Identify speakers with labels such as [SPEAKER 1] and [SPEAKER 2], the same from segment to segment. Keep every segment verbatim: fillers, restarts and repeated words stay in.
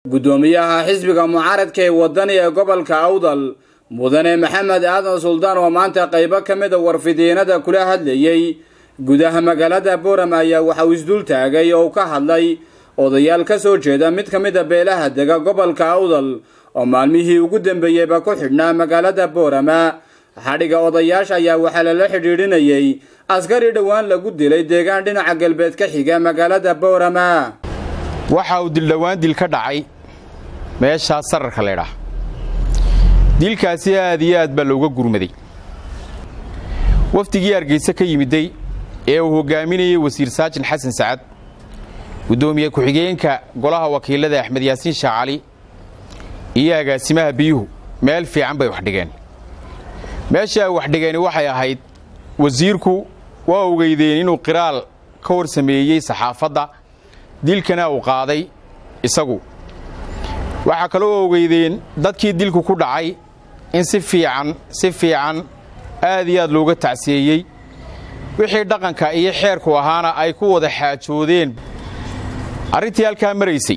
[SPEAKER 1] gudoomiyaha xisbiga mucaaradka ee wadani ee gobolka Awdal mudane Maxamed Aadan Suldaan oo maanta qayb ka mid ah warfidiinada kula hadlayay gudaha magaalada Boorama ayaa waxa uu isdul taagay oo ka hadlay odayaal ka soo jeeda mid ka mid ah beelaha dega gobolka Awdal oo maalmihii ugu dambeeyay ba ku xidhnaa magaalada Boorama xadhiga odayaasha ayaa waxa la xidhiidhinayay askari dhawaan lagu dilay deegaan dhinaca galbeed ka xiga magaalada Boorama
[SPEAKER 2] waxa uu dil dhawaan dil ka dhacay meesha sararka leedahay dilkaasi aad iyo aad baa looga gurmaday waftigii Hargeysa ka yimiday ee uu hogaaminayay wasiir Saajin Xasan Saad gudoomiye ku xigeenka golaha wakiilada Axmed Yaasiin Shaacali iyo agaasimaha biyuhu meel fiican bay wax dhigeen meesha wax dhigeen waxay ahayd wasiirku waa ogeydeen inuu qiraal ka war sameeyay saxaafadda dilkana uu qaaday isagu waxa kale oo ogeydeen dadkii dilku ku dhacay in si fiican si fiican aad iyo aad looga tacsiyeeyay wixii dhaqanka iyo xeerku ahaana ay ku wada xaajoodeen arintii halka mareysay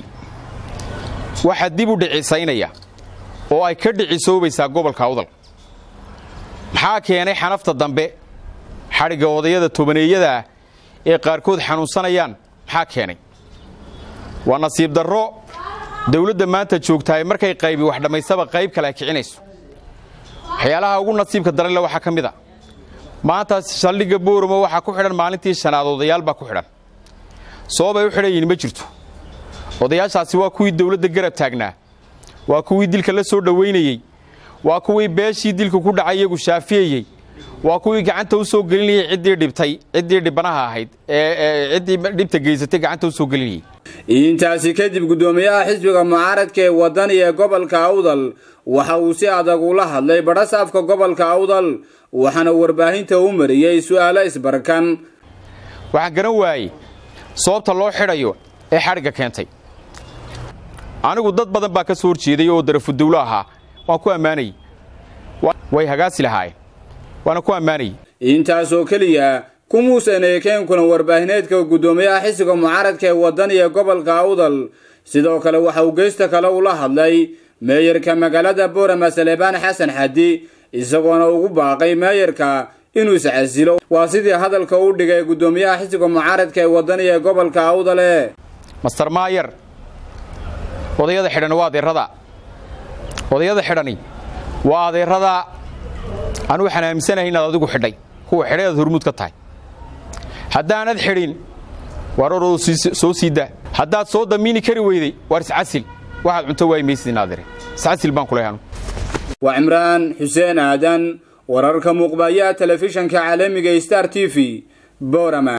[SPEAKER 2] waxa dib u dhicisaynaya oo ay ka dhicisoobaysaa gobolka Awdal maxaa keenay xanafta dambe xariga odayada tobaneeyada ee qaarkood xanuunsanayaan maxaa keenay waa nasiib darro dawladda maanta joogtay markay qaybi wax dhamaysaba qayb kale kicinayso waxyaalaha ugu nasiibka daran la waxa kamid ah maanta saldhiga Boorama waxa ku xidhan maalintii shanaad odayaal ba ku xidhan soobay u xidhayeen ma jirto odayaashaasi waa kuwii dawladda garab taagnaa waa kuwii dilka la soo dhaweynayay waa kuwii beeshii dilku ku dhacay iyagu shaafiyay waa kuwii gacanta u soo gelinayay cidii dhibtay cidii dhibanaha ahayd ee cidii dhibta geysatay gacanta u soo gelinayay
[SPEAKER 1] intaasi kadib gudoomiyaha xisbiga mucaaradka ee wadani ee gobolka Awdal waxa uu si adag ula hadlay barasaafka gobolka Awdal waxana warbaahinta u mariyay su'aalo isbarkan
[SPEAKER 2] waxa garan waayay sababta loo xidhayo ee xariga keentay anigu dad badan baa ka soo horjeeday oo daraf dawlaha waan ku amaanay way hagaasi lahaay waana ku amaanay
[SPEAKER 1] intaas oo kaliya kumuusanay keen kulan warbaahineedka gudoomiyaha xisbiga mucaaradka ee wadani ee gobolka Awdal sidoo kale waxa uu geesta kale ula hadlay meeyarka magaalada Boorama Salebaan Xasan Xadi isagoona ugu baaqay meeyarka inuu iscasilo waa sidii hadalka uu dhigay gudoomiyaha xisbiga mucaaradka ee wadani ee gobolka Awdal
[SPEAKER 2] Master Mayer odayada xidhan waa adeerada odayada xidhani waa adeerada anu waxaan aaminsanahay inaad adigu xidhay kuwa xidhay hormuud ka tahay haddaanad xidhin wararoo soo siida haddaad soo damiini kari weyday war iscasil waxaad cunto way meesidin adeer iscasil baan ku leeyahay
[SPEAKER 1] waa Imraan Xuseen Aadan wararka muuqbaaya telefishanka caalamiga Star T V Boorama.